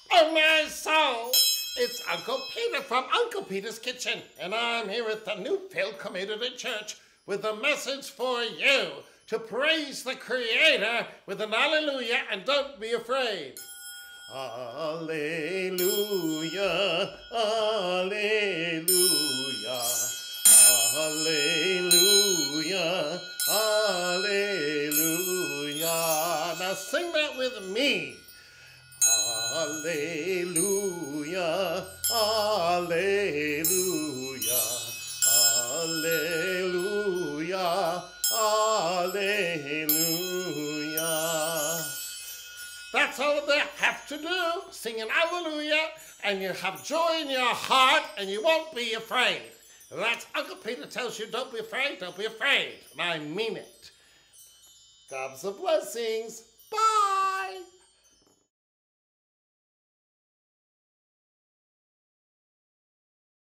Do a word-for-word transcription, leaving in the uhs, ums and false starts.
Oh, my soul! It's Uncle Peter from Uncle Peter's Kitchen, and I'm here at the Newfield Community Church with a message for you to praise the Creator with an hallelujah and don't be afraid. Hallelujah, hallelujah, hallelujah, hallelujah. Now sing that with me. Hallelujah, hallelujah, hallelujah, hallelujah. That's all they have to do, sing an hallelujah, and you have joy in your heart and you won't be afraid. That's Uncle Peter tells you, don't be afraid, don't be afraid. And I mean it. God's the blessings.